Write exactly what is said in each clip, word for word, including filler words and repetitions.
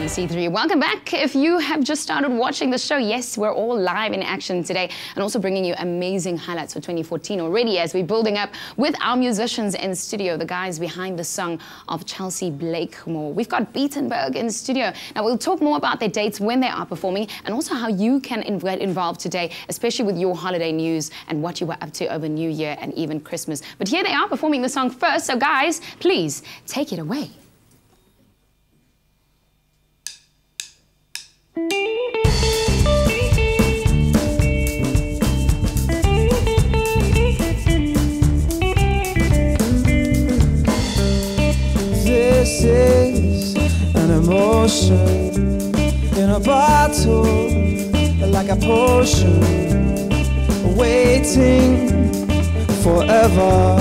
C three. Welcome back. If you have just started watching the show, yes, we're all live in action today and also bringing you amazing highlights for twenty fourteen already as we're building up with our musicians in studio, the guys behind the song of Chelsea Blakemore. We've got Beatenberg in studio. Now, we'll talk more about their dates, when they are performing, and also how you can get involved today, especially with your holiday news and what you were up to over New Year and even Christmas. But here they are performing the song first. So guys, please take it away. This is an emotion in a bottle, like a potion, waiting forever,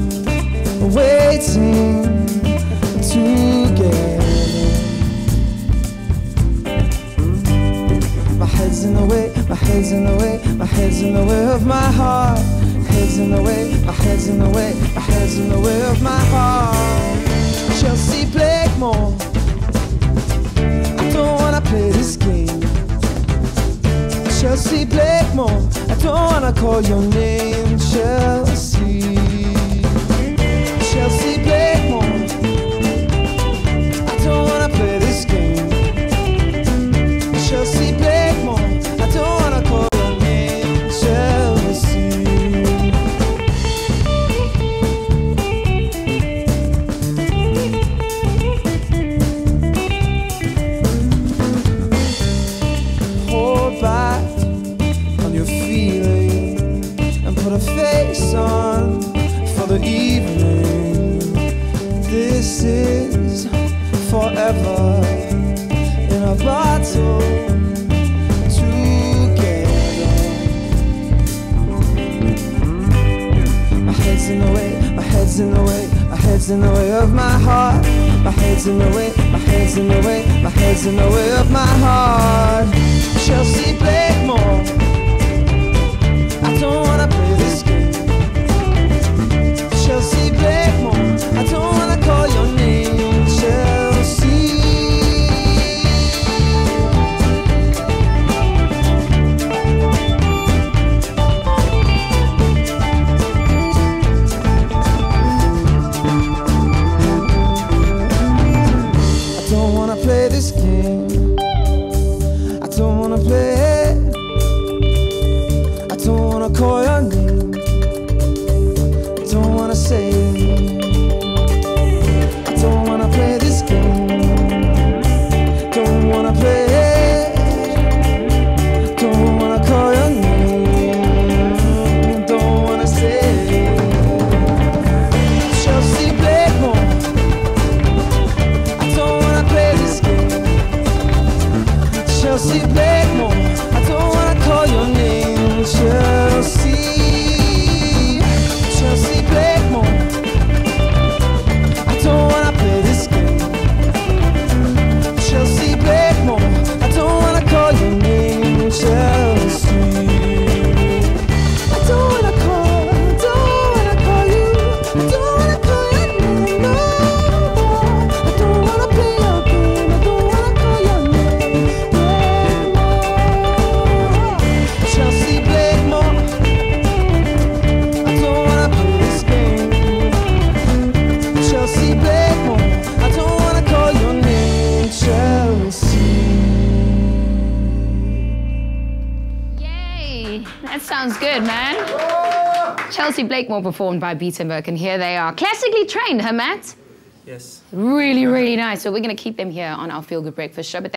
waiting to get. My head's in the way, my head's in the way, my head's in the way of my heart. Head's in the way, my head's in the way, my head's in the way of my heart. Chelsea Blakemore, I don't wanna play this game. Chelsea Blakemore, I don't wanna call your name. Chelsea, Chelsea Blakemore, I don't wanna play this game. Chelsea Blakemore, I don't wanna call your name. Chelsea. Hold back on your feeling and put a face on for the evening. This is forever in a bottle together. My head's in the way, my head's in the way, my head's in the way of my heart. My head's in the way, my head's in the way, my head's in the way of my heart. Chelsea Blakemore, I don't wanna play this game. Chelsea Blakemore, I don't wanna call your name. Chelsea. I don't wanna play this game. I don't wanna play it. I don't wanna call your name. I don't wanna say it. I don't wanna play this game. Don't wanna play it. Don't wanna call your name. Don't wanna say it. Chelsea Blakemore, I don't wanna play this game. Chelsea Blakemore, I don't wanna call your name. Chelsea, Chelsea Blakemore, I don't wanna play this game. Chelsea Blakemore, I don't wanna call your name. Chelsea, I don't wanna call, I don't wanna call you, I don't wanna call your name no more. I don't wanna play your game, I don't wanna call your name no more. Chelsea Blakemore, I don't wanna play this game. Chelsea Blakemore, I don't wanna call your name. Chelsea. Yay! That sounds good, man. Chelsea Blakemore performed by Beatenberg, and here they are. Classically trained, huh, Matt? Yes. Really, really nice. So we're going to keep them here on our Feel Good Breakfast show. But